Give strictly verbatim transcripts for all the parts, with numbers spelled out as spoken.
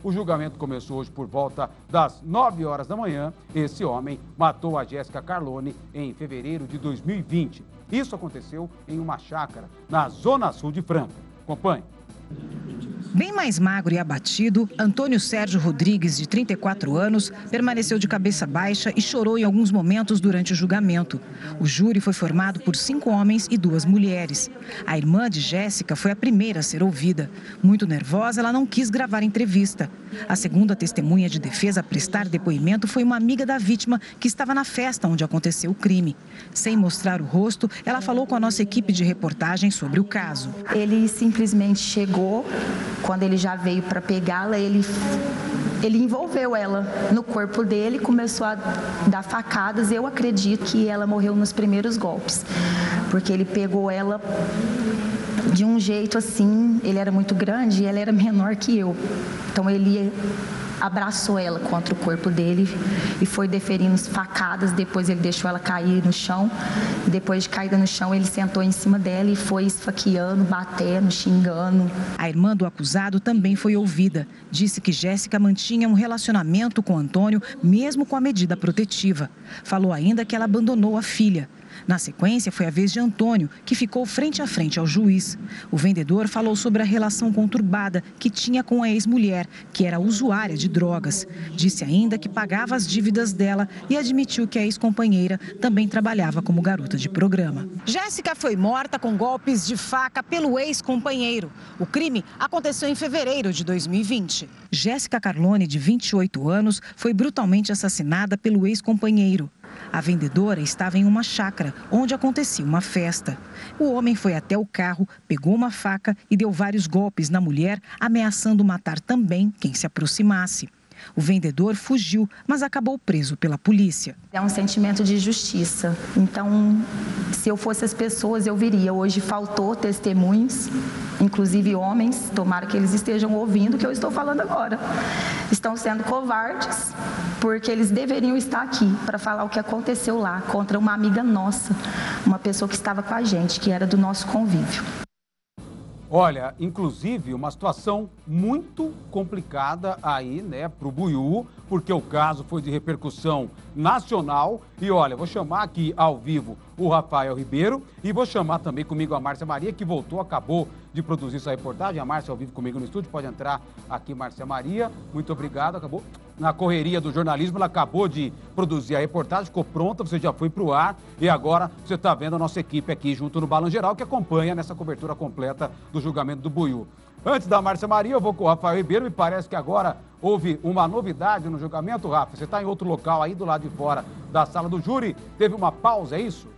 O julgamento começou hoje por volta das nove horas da manhã. Esse homem matou a Jéssica Carlone em fevereiro de dois mil e vinte. Isso aconteceu em uma chácara na zona sul de Franca. Acompanhe. Bem mais magro e abatido, Antônio Sérgio Rodrigues, de trinta e quatro anos, permaneceu de cabeça baixa e chorou em alguns momentos durante o julgamento. O júri foi formado por cinco homens e duas mulheres. A irmã de Jéssica foi a primeira a ser ouvida. Muito nervosa, ela não quis gravar entrevista. A segunda testemunha de defesa a prestar depoimento foi uma amiga da vítima que estava na festa onde aconteceu o crime. Sem mostrar o rosto, ela falou com a nossa equipe de reportagem sobre o caso. Ele simplesmente chegou. Quando ele já veio para pegá-la, ele, ele envolveu ela no corpo dele, começou a dar facadas. Eu acredito que ela morreu nos primeiros golpes, porque ele pegou ela de um jeito assim, ele era muito grande e ela era menor que eu. Então ele abraçou ela contra o corpo dele e foi deferindo facadas. Depois ele deixou ela cair no chão. Depois de caída no chão, ele sentou em cima dela e foi esfaqueando, batendo, xingando. A irmã do acusado também foi ouvida. Disse que Jéssica mantinha um relacionamento com Antônio, mesmo com a medida protetiva. Falou ainda que ela abandonou a filha. Na sequência, foi a vez de Antônio, que ficou frente a frente ao juiz. O vendedor falou sobre a relação conturbada que tinha com a ex-mulher, que era usuária de drogas. Disse ainda que pagava as dívidas dela e admitiu que a ex-companheira também trabalhava como garota de programa. Jéssica foi morta com golpes de faca pelo ex-companheiro. O crime aconteceu em fevereiro de dois mil e vinte. Jéssica Carlone, de vinte e oito anos, foi brutalmente assassinada pelo ex-companheiro. A vendedora estava em uma chácara, onde acontecia uma festa. O homem foi até o carro, pegou uma faca e deu vários golpes na mulher, ameaçando matar também quem se aproximasse. O vendedor fugiu, mas acabou preso pela polícia. É um sentimento de justiça. Então, se eu fosse as pessoas, eu viria. Hoje faltou testemunhos, inclusive homens. Tomara que eles estejam ouvindo o que eu estou falando agora. Estão sendo covardes, porque eles deveriam estar aqui para falar o que aconteceu lá contra uma amiga nossa, uma pessoa que estava com a gente, que era do nosso convívio. Olha, inclusive uma situação muito complicada aí, né, para o Buiú, porque o caso foi de repercussão nacional. E olha, vou chamar aqui ao vivo o Rafael Ribeiro e vou chamar também comigo a Márcia Maria, que voltou, acabou de produzir essa reportagem. A Márcia ao vivo comigo no estúdio, pode entrar aqui, Márcia Maria. Muito obrigado, acabou na correria do jornalismo, ela acabou de produzir a reportagem, ficou pronta, você já foi para o ar e agora você está vendo a nossa equipe aqui junto no Balanço Geral, que acompanha nessa cobertura completa do julgamento do Buiú. Antes da Márcia Maria, eu vou com o Rafael Ribeiro, me parece que agora houve uma novidade no julgamento, Rafa. Você está em outro local aí do lado de fora da sala do júri, teve uma pausa, é isso?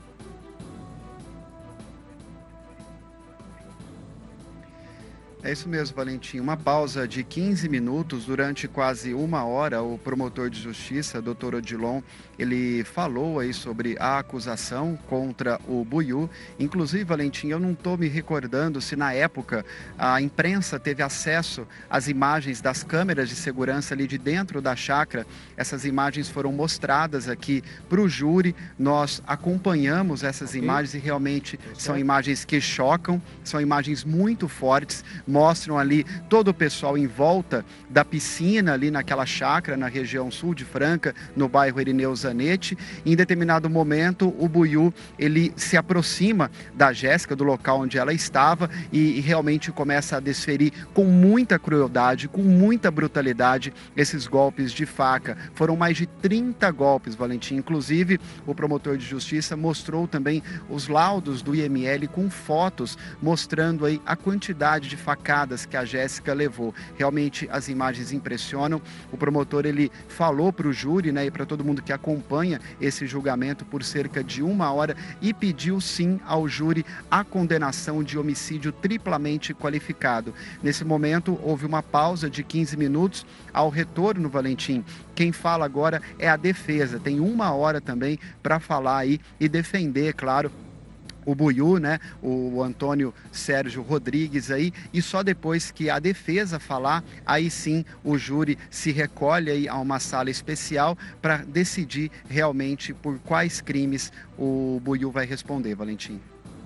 É isso mesmo, Valentim. Uma pausa de quinze minutos. Durante quase uma hora, o promotor de justiça, doutor Odilon, ele falou aí sobre a acusação contra o Buiú. Inclusive, Valentim, eu não estou me recordando se na época a imprensa teve acesso às imagens das câmeras de segurança ali de dentro da chácara. Essas imagens foram mostradas aqui para o júri. Nós acompanhamos essas imagens e realmente são imagens que chocam, são imagens muito fortes. Mostram ali todo o pessoal em volta da piscina, ali naquela chácara, na região sul de Franca, no bairro Irineu Zanetti. Em determinado momento, o Buiú, ele se aproxima da Jéssica, do local onde ela estava, e, e realmente começa a desferir com muita crueldade, com muita brutalidade, esses golpes de faca. Foram mais de trinta golpes, Valentim. Inclusive, o promotor de justiça mostrou também os laudos do I M L com fotos, mostrando aí a quantidade de facadas que a Jéssica levou. Realmente as imagens impressionam. O promotor, ele falou para o júri, né, e para todo mundo que acompanha esse julgamento por cerca de uma hora e pediu sim ao júri a condenação de homicídio triplamente qualificado. Nesse momento houve uma pausa de quinze minutos. Ao retorno, Valentim, quem fala agora é a defesa. Tem uma hora também para falar aí e defender, claro, o Buiú, né, o Antônio Sérgio Rodrigues aí, e só depois que a defesa falar, aí sim o júri se recolhe aí a uma sala especial para decidir realmente por quais crimes o Buiú vai responder, Valentim.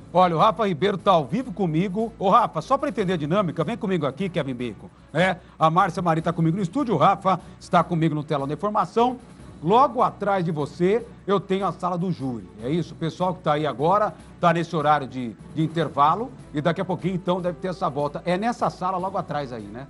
Olha, o Rafa Ribeiro está ao vivo comigo. Ô, Rafa, só para entender a dinâmica, vem comigo aqui, Kevin Bacon. É, a Márcia Maria está comigo no estúdio, o Rafa está comigo no telão da informação. Logo atrás de você, eu tenho a sala do júri. É isso? O pessoal que está aí agora está nesse horário de, de intervalo e daqui a pouquinho, então, deve ter essa volta. É nessa sala logo atrás aí, né?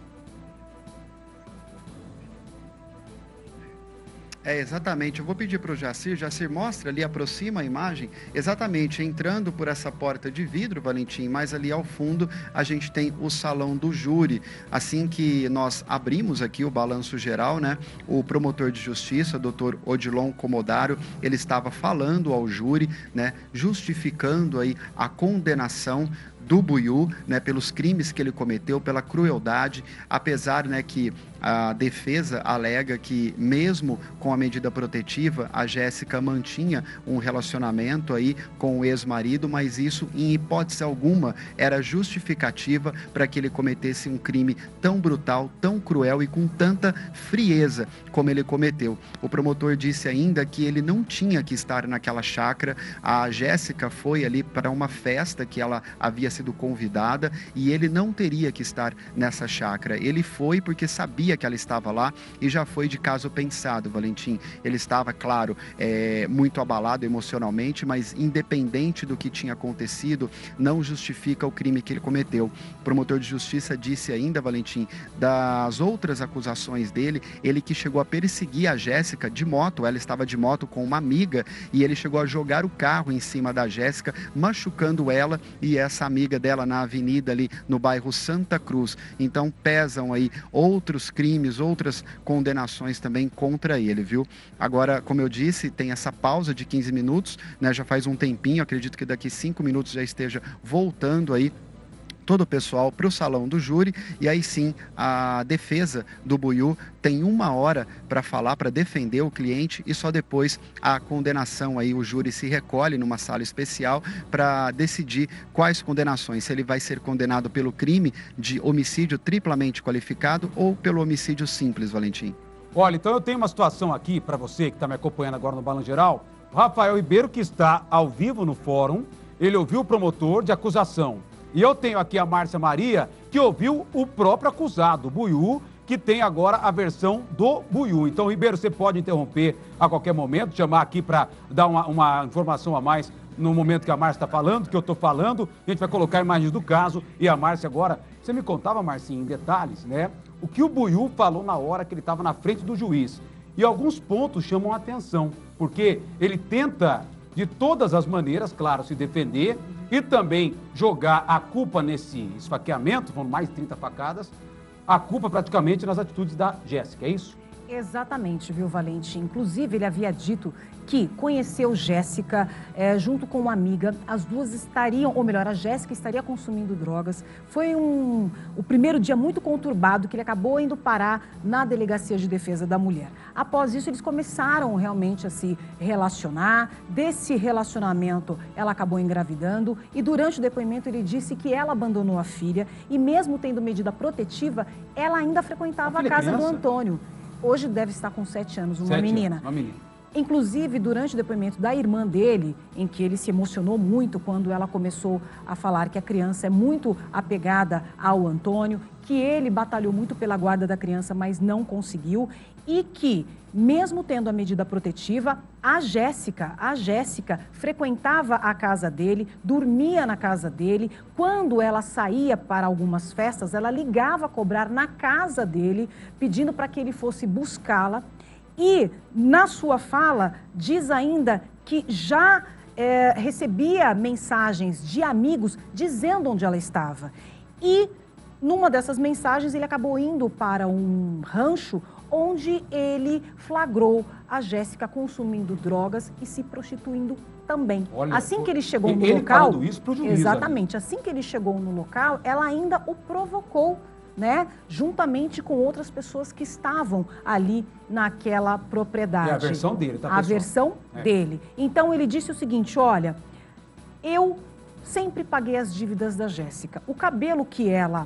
É, exatamente. Eu vou pedir para o Jacir. Jacir, mostra ali, aproxima a imagem. Exatamente, entrando por essa porta de vidro, Valentim, mas ali ao fundo a gente tem o salão do júri. Assim que nós abrimos aqui o balanço geral, né? O promotor de justiça, doutor Odilon Comodaro, ele estava falando ao júri, né? Justificando aí a condenação do Buiú, né, pelos crimes que ele cometeu, pela crueldade, apesar, né, que a defesa alega que mesmo com a medida protetiva, a Jéssica mantinha um relacionamento aí com o ex-marido, mas isso em hipótese alguma era justificativa para que ele cometesse um crime tão brutal, tão cruel e com tanta frieza como ele cometeu. O promotor disse ainda que ele não tinha que estar naquela chácara, a Jéssica foi ali para uma festa que ela havia sido convidada e ele não teria que estar nessa chácara. Ele foi porque sabia que ela estava lá e já foi de caso pensado, Valentim. Ele estava, claro, é, muito abalado emocionalmente, mas independente do que tinha acontecido, não justifica o crime que ele cometeu. O promotor de justiça disse ainda, Valentim, das outras acusações dele, ele que chegou a perseguir a Jéssica de moto, ela estava de moto com uma amiga e ele chegou a jogar o carro em cima da Jéssica, machucando ela e essa amiga dela na avenida ali no bairro Santa Cruz. Então pesam aí outros crimes, outras condenações também contra ele, viu? Agora, como eu disse, tem essa pausa de quinze minutos, né? Já faz um tempinho, acredito que daqui cinco minutos já esteja voltando aí todo o pessoal para o salão do júri e aí sim a defesa do Buiú tem uma hora para falar, para defender o cliente e só depois a condenação aí o júri se recolhe numa sala especial para decidir quais condenações, se ele vai ser condenado pelo crime de homicídio triplamente qualificado ou pelo homicídio simples, Valentim. Olha, então eu tenho uma situação aqui para você que está me acompanhando agora no Balanço Geral. O Rafael Ribeiro, que está ao vivo no fórum, ele ouviu o promotor de acusação. E eu tenho aqui a Márcia Maria, que ouviu o próprio acusado, o Buiú, que tem agora a versão do Buiú. Então, Ribeiro, você pode interromper a qualquer momento, chamar aqui para dar uma, uma informação a mais no momento que a Márcia está falando, que eu estou falando. A gente vai colocar imagens do caso e a Márcia agora... Você me contava, Marcinha, em detalhes, né? O que o Buiú falou na hora que ele estava na frente do juiz. E alguns pontos chamam a atenção, porque ele tenta, de todas as maneiras, claro, se defender e também jogar a culpa nesse esfaqueamento, foram mais de trinta facadas, a culpa praticamente nas atitudes da Jéssica, é isso? Exatamente, viu, Valente? Inclusive, ele havia dito que conheceu Jéssica é, junto com uma amiga. As duas estariam, ou melhor, a Jéssica estaria consumindo drogas. Foi um, o primeiro dia muito conturbado que ele acabou indo parar na Delegacia de Defesa da Mulher. Após isso, eles começaram realmente a se relacionar. Desse relacionamento, ela acabou engravidando e durante o depoimento ele disse que ela abandonou a filha e mesmo tendo medida protetiva, ela ainda frequentava a, a casa criança. do Antônio. Hoje deve estar com sete anos, uma sete menina. Anos, uma menina. Inclusive, durante o depoimento da irmã dele, em que ele se emocionou muito quando ela começou a falar que a criança é muito apegada ao Antônio, que ele batalhou muito pela guarda da criança, mas não conseguiu, e que, mesmo tendo a medida protetiva, a Jéssica, a Jéssica frequentava a casa dele, dormia na casa dele. Quando ela saía para algumas festas, ela ligava a cobrar na casa dele, pedindo para que ele fosse buscá-la. E, na sua fala, diz ainda que já é, recebia mensagens de amigos dizendo onde ela estava. E, numa dessas mensagens, ele acabou indo para um rancho onde ele flagrou a Jéssica consumindo drogas e se prostituindo também. Olha, assim que ele chegou no ele local... falando isso pro juiz, exatamente. Assim que ele chegou no local, ela ainda o provocou, né? Juntamente com outras pessoas que estavam ali naquela propriedade. É a versão dele, tá, pessoal? A versão é. dele. Então, ele disse o seguinte, olha, eu sempre paguei as dívidas da Jéssica. O cabelo que ela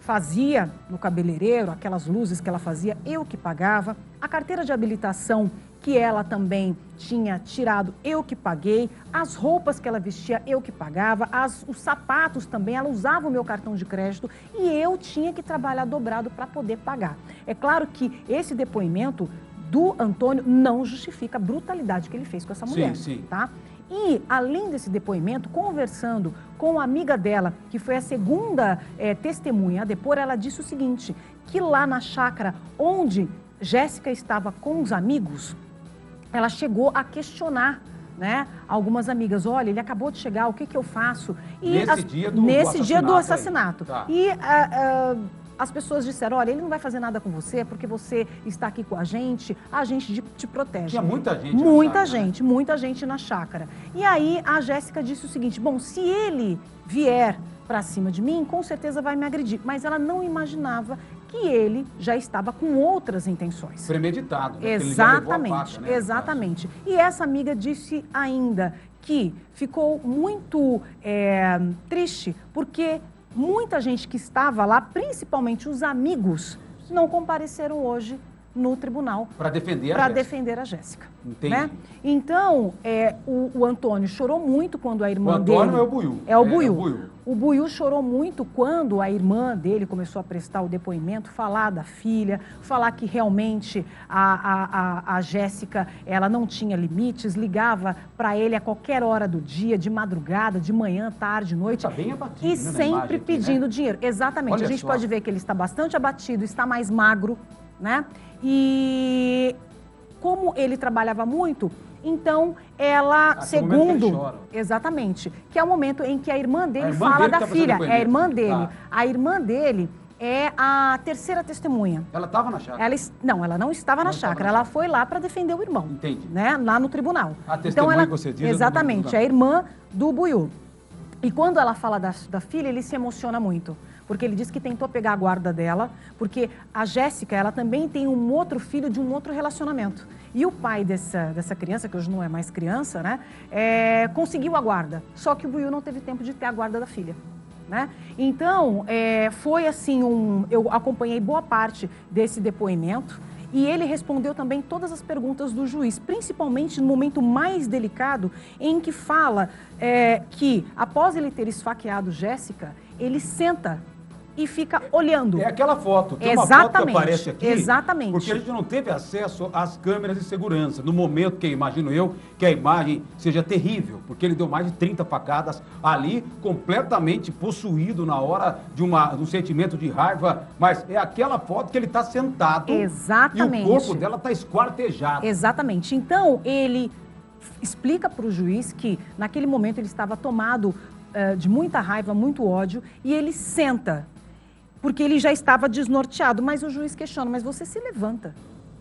fazia no cabeleireiro, aquelas luzes que ela fazia, eu que pagava. A carteira de habilitação que ela também tinha tirado, eu que paguei. As roupas que ela vestia, eu que pagava. As, os sapatos também, ela usava o meu cartão de crédito e eu tinha que trabalhar dobrado para poder pagar. É claro que esse depoimento do Antônio não justifica a brutalidade que ele fez com essa mulher, sim, sim. tá? E, além desse depoimento, conversando com a amiga dela, que foi a segunda é, testemunha a depor, ela disse o seguinte, que lá na chácara onde Jéssica estava com os amigos, ela chegou a questionar, né, algumas amigas, olha, ele acabou de chegar, o que que eu faço? E nesse as, dia do, nesse do dia do assassinato. assassinato. Tá. E a, a, as pessoas disseram, olha, ele não vai fazer nada com você porque você está aqui com a gente, a gente te protege. Tinha muita gente Muita na chácara, gente, né? muita gente na chácara. E aí a Jéssica disse o seguinte, bom, se ele vier para cima de mim, com certeza vai me agredir. Mas ela não imaginava que ele já estava com outras intenções. Premeditado, né? Exatamente, Faca, né? exatamente. E essa amiga disse ainda que ficou muito é, triste porque muita gente que estava lá, principalmente os amigos, não compareceram hoje no tribunal para defender a para Jéssica. defender a Jéssica. Entendi. Né? Então, é, o, o Antônio chorou muito quando a irmã O Antônio dele... é o Buiú. É o É, Buiú. é o Buiú. O Buiú chorou muito quando a irmã dele começou a prestar o depoimento, falar da filha, falar que realmente a, a, a, a Jéssica, ela não tinha limites, ligava para ele a qualquer hora do dia, de madrugada, de manhã, tarde, noite. Está bem abatido, E né, na sempre imagem aqui, pedindo né? dinheiro. Exatamente. Olha a gente só. pode ver que ele está bastante abatido, está mais magro, né? E como ele trabalhava muito, então ela, Ah, tem um momento que ele segundo, chora. exatamente, que é o momento em que a irmã dele A irmã fala dele da tá fazendo filha, é a depoimento. irmã dele. Tá. A irmã dele é a terceira testemunha. Ela estava na chácara. Ela, es- não, ela não estava Não na estava chácara, na ela foi lá para defender o irmão. Entendi. Né, lá no tribunal. A testemunha ela, que você diz é do- exatamente, do- é a irmã do Buiú. E quando ela fala da, da filha, ele se emociona muito. Porque ele diz que tentou pegar a guarda dela, porque a Jéssica, ela também tem um outro filho de um outro relacionamento. E o pai dessa, dessa criança, que hoje não é mais criança, né, é, conseguiu a guarda. Só que o Buiú não teve tempo de ter a guarda da filha. Né? Então, é, foi assim, um, eu acompanhei boa parte desse depoimento e ele respondeu também todas as perguntas do juiz, principalmente no momento mais delicado em que fala é, que, após ele ter esfaqueado Jéssica, ele senta e fica olhando. É aquela foto, tem uma foto que Exatamente, aparece aqui. exatamente. Porque a gente não teve acesso às câmeras de segurança. No momento que, imagino eu, que a imagem seja terrível, porque ele deu mais de trinta facadas ali, completamente possuído na hora de, uma, de um sentimento de raiva. Mas é aquela foto que ele está sentado. Exatamente. E o corpo dela está esquartejado. Exatamente. Então, ele explica para o juiz que, naquele momento, ele estava tomado uh, de muita raiva, muito ódio, e ele senta, porque ele já estava desnorteado. Mas o juiz questiona, mas você se levanta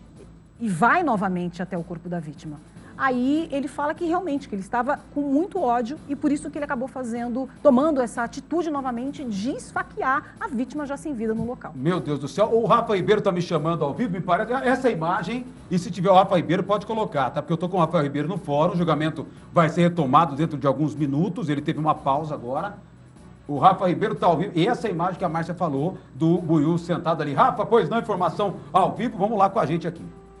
e vai novamente até o corpo da vítima. Aí ele fala que realmente que ele estava com muito ódio e por isso que ele acabou fazendo, tomando essa atitude novamente de esfaquear a vítima já sem vida no local. Meu Deus do céu, o Rafa Ribeiro está me chamando ao vivo, me parece essa imagem, e se tiver o Rafa Ribeiro pode colocar, tá? Porque eu estou com o Rafa Ribeiro no fórum, o julgamento vai ser retomado dentro de alguns minutos, ele teve uma pausa agora. O Rafa Ribeiro está ao vivo, e essa imagem que a Márcia falou, do Buiú sentado ali. Rafa, pois não, informação ao vivo, vamos lá com a gente aqui.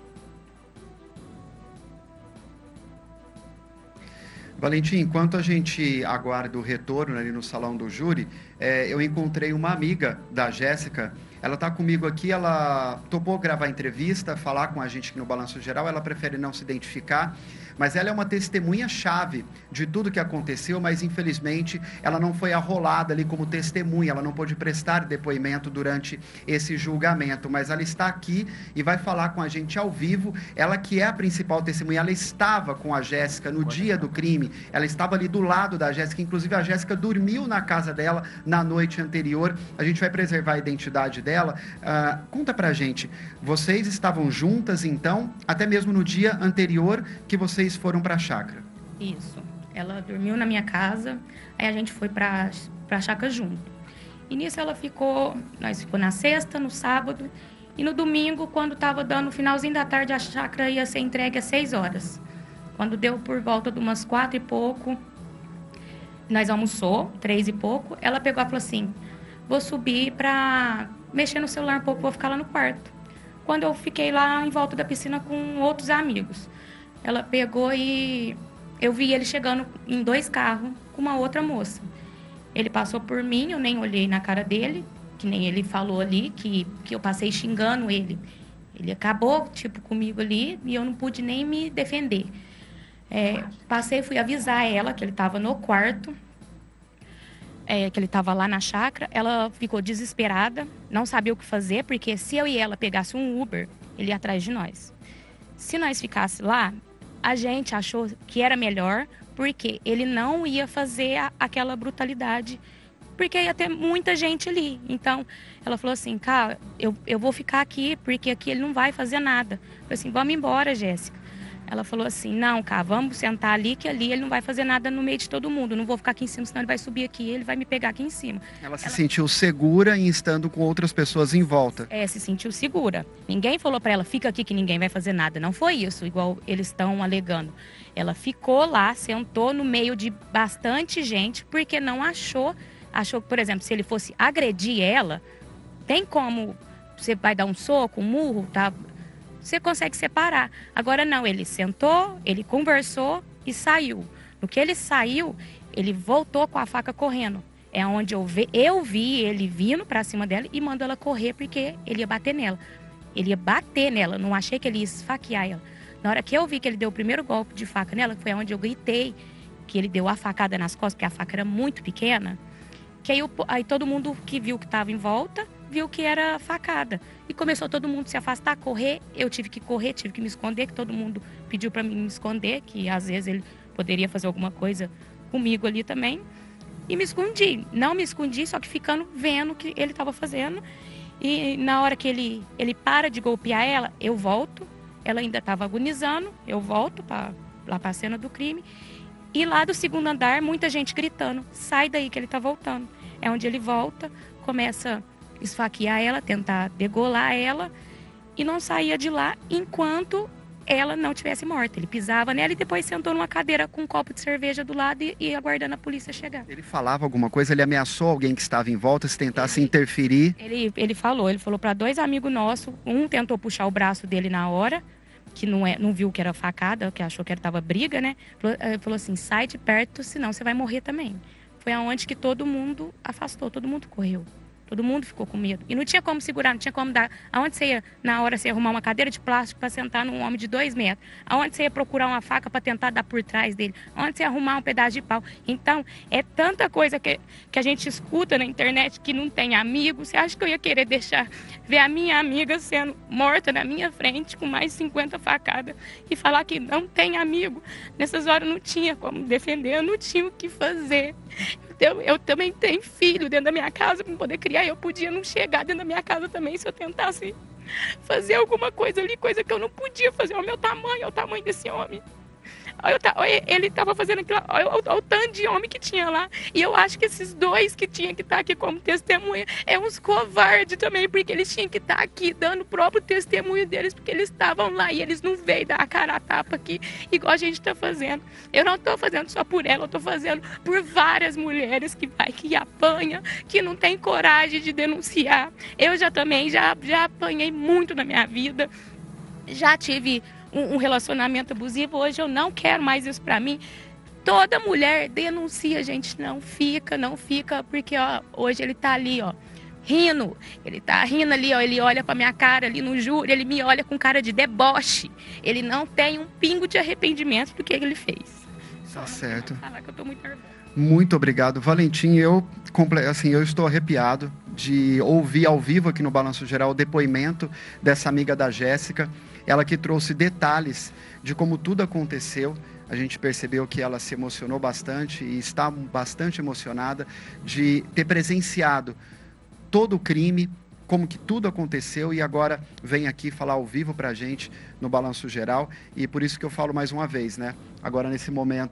Valentim, enquanto a gente aguarda o retorno ali no salão do júri, é, eu encontrei uma amiga da Jéssica. Ela está comigo aqui, ela topou gravar entrevista, falar com a gente aqui no Balanço Geral, ela prefere não se identificar, mas ela é uma testemunha-chave de tudo que aconteceu, mas infelizmente ela não foi arrolada ali como testemunha, ela não pôde prestar depoimento durante esse julgamento, mas ela está aqui e vai falar com a gente ao vivo, ela que é a principal testemunha, ela estava com a Jéssica no dia do crime, ela estava ali do lado da Jéssica, inclusive a Jéssica dormiu na casa dela na noite anterior, a gente vai preservar a identidade dela. Uh, conta pra gente, vocês estavam juntas então, até mesmo no dia anterior que vocês foram pra chácara? Isso, ela dormiu na minha casa, aí a gente foi pra, pra chácara junto. E nisso ela ficou, nós ficou na sexta, no sábado, e no domingo, quando tava dando o finalzinho da tarde, a chácara ia ser entregue às seis horas. Quando deu por volta de umas quatro e pouco, nós almoçou, três e pouco, ela pegou e falou assim: vou subir para mexer no celular um pouco, vou ficar lá no quarto. Quando eu fiquei lá em volta da piscina com outros amigos, ela pegou e eu vi ele chegando em dois carros com uma outra moça. Ele passou por mim, eu nem olhei na cara dele, que nem ele falou ali, que, que eu passei xingando ele. Ele acabou, tipo, comigo ali e eu não pude nem me defender. É, passei, fui avisar ela que ele estava no quarto, é, que ele estava lá na chácara. Ela ficou desesperada, não sabia o que fazer, porque se eu e ela pegasse um Uber, ele ia atrás de nós. Se nós ficasse lá, a gente achou que era melhor, porque ele não ia fazer a, aquela brutalidade, porque ia ter muita gente ali. Então, ela falou assim, cara, eu, eu vou ficar aqui, porque aqui ele não vai fazer nada. Eu falei assim, vamos embora, Jéssica. Ela falou assim, não, cara, vamos sentar ali, que ali ele não vai fazer nada no meio de todo mundo. Não vou ficar aqui em cima, senão ele vai subir aqui e ele vai me pegar aqui em cima. Ela se ela... sentiu segura em estando com outras pessoas em volta. É, se sentiu segura. Ninguém falou pra ela, fica aqui que ninguém vai fazer nada. Não foi isso, igual eles estão alegando. Ela ficou lá, sentou no meio de bastante gente, porque não achou... Achou que, por exemplo, se ele fosse agredir ela, tem como... Você vai dar um soco, um murro, tá... Você consegue separar. Agora não, ele sentou, ele conversou e saiu. No que ele saiu, ele voltou com a faca correndo. É onde eu vi, eu vi ele vindo pra cima dela e mandou ela correr porque ele ia bater nela. Ele ia bater nela, não achei que ele ia esfaquear ela. Na hora que eu vi que ele deu o primeiro golpe de faca nela, foi onde eu gritei que ele deu a facada nas costas, porque a faca era muito pequena. Que aí, aí todo mundo que viu que estava em volta, viu que era facada. E começou todo mundo a se afastar, correr. Eu tive que correr, tive que me esconder, que todo mundo pediu para mim me esconder, que às vezes ele poderia fazer alguma coisa comigo ali também. E me escondi. Não me escondi, só que ficando vendo o que ele estava fazendo. E na hora que ele, ele para de golpear ela, eu volto. Ela ainda estava agonizando, eu volto pra, lá para a cena do crime. E lá do segundo andar, muita gente gritando, sai daí que ele tá voltando. É onde ele volta, começa a esfaquear ela, tentar degolar ela, e não saía de lá enquanto ela não tivesse morta. Ele pisava nela e depois sentou numa cadeira com um copo de cerveja do lado e, e aguardando a polícia chegar. Ele falava alguma coisa? Ele ameaçou alguém que estava em volta, se tentasse ele, interferir? Ele, ele falou, ele falou para dois amigos nossos, um tentou puxar o braço dele na hora, que não, é, não viu que era facada, que achou que estava briga, né? Falou, falou assim, sai de perto, senão você vai morrer também. Foi aonde que todo mundo afastou, todo mundo correu. Todo mundo ficou com medo. E não tinha como segurar, não tinha como dar... Aonde você ia, na hora, você ia arrumar uma cadeira de plástico para sentar num homem de dois metros? Aonde você ia procurar uma faca para tentar dar por trás dele? Aonde você ia arrumar um pedaço de pau? Então, é tanta coisa que, que a gente escuta na internet que não tem amigo. Você acha que eu ia querer deixar ver a minha amiga sendo morta na minha frente com mais de cinquenta facadas e falar que não tem amigo? Nessas horas não tinha como defender, eu não tinha o que fazer. Eu, eu também tenho filho dentro da minha casa para poder criar. Eu podia não chegar dentro da minha casa também se eu tentasse fazer alguma coisa ali, coisa que eu não podia fazer. Olha o meu tamanho, olha o tamanho desse homem. Olha, ele estava fazendo aquilo, olha, olha, olha o tanto de homem que tinha lá. E eu acho que esses dois que tinham que estar aqui como testemunha é uns covardes também, porque eles tinham que estar aqui dando o próprio testemunho deles, porque eles estavam lá e eles não veio dar a cara a tapa aqui, igual a gente está fazendo. Eu não estou fazendo só por ela, eu estou fazendo por várias mulheres que vai, que apanha, que não tem coragem de denunciar. Eu já também já, já apanhei muito na minha vida, já tive um relacionamento abusivo, hoje eu não quero mais isso pra mim. Toda mulher denuncia, gente, não fica, não fica, porque ó, hoje ele tá ali, ó, rindo, ele tá rindo ali, ó, ele olha pra minha cara ali no júri, ele me olha com cara de deboche, ele não tem um pingo de arrependimento do que ele fez. Tá certo. Falar que eu tô muito nervosa. Muito obrigado, Valentim. Eu, assim, eu estou arrepiado de ouvir ao vivo aqui no Balanço Geral o depoimento dessa amiga da Jéssica. Ela que trouxe detalhes de como tudo aconteceu. A gente percebeu que ela se emocionou bastante e está bastante emocionada de ter presenciado todo o crime, como que tudo aconteceu, e agora vem aqui falar ao vivo para a gente no Balanço Geral. E por isso que eu falo mais uma vez, né? Agora, nesse momento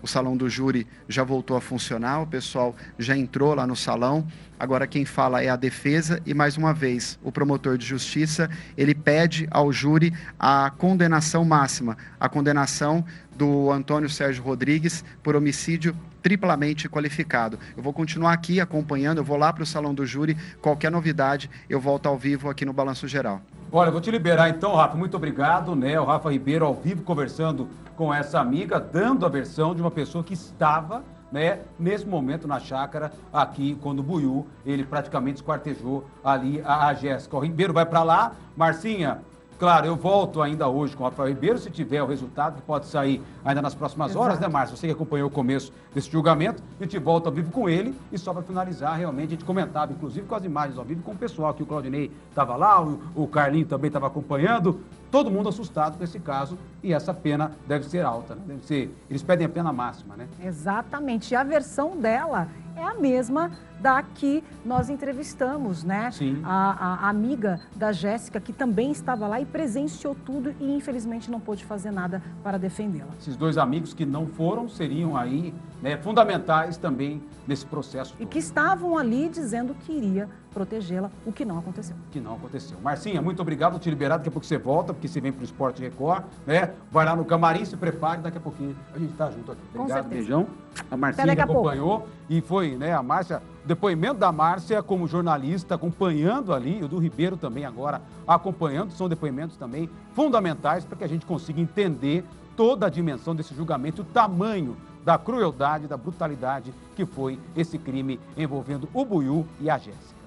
O salão do júri já voltou a funcionar, o pessoal já entrou lá no salão. Agora quem fala é a defesa e, mais uma vez, o promotor de justiça, ele pede ao júri a condenação máxima, a condenação do Antônio Sérgio Rodrigues por homicídio triplamente qualificado. Eu vou continuar aqui acompanhando, eu vou lá para o salão do júri. Qualquer novidade, eu volto ao vivo aqui no Balanço Geral. Olha, vou te liberar então, Rafa. Muito obrigado, né? O Rafa Ribeiro ao vivo conversando com essa amiga, dando a versão de uma pessoa que estava, né, nesse momento na chácara aqui, quando o Buiú, ele praticamente esquartejou ali a, a Jéssica. O Ribeiro vai para lá. Marcinha, claro, eu volto ainda hoje com o Rafael Ribeiro, se tiver o resultado, que pode sair ainda nas próximas Exato. horas, né, Márcia? Você que acompanhou o começo desse julgamento, a gente volta ao vivo com ele. E só para finalizar, realmente, a gente comentava, inclusive com as imagens ao vivo, com o pessoal, que o Claudinei estava lá, o, o Carlinho também estava acompanhando, todo mundo assustado com esse caso, e essa pena deve ser alta, né? Deve ser, eles pedem a pena máxima, né? Exatamente, e a versão dela é a mesma da que nós entrevistamos, né? Sim. A, a amiga da Jéssica, que também estava lá e presenciou tudo e infelizmente não pôde fazer nada para defendê-la. Esses dois amigos que não foram seriam aí, né, fundamentais também nesse processo todo. E que estavam ali dizendo que iria protegê-la, o que não aconteceu. Que não aconteceu. Marcinha, muito obrigado, vou te liberar, daqui a pouco você volta, porque você vem para o Esporte Record, né? Vai lá no camarim, se prepare, daqui a pouquinho a gente está junto aqui. Obrigado, beijão. A Marcinha que acompanhou e foi, né, a Márcia, o depoimento da Márcia como jornalista, acompanhando ali, e o do Ribeiro também agora acompanhando, são depoimentos também fundamentais para que a gente consiga entender toda a dimensão desse julgamento, o tamanho da crueldade, da brutalidade que foi esse crime envolvendo o Buiú e a Jéssica.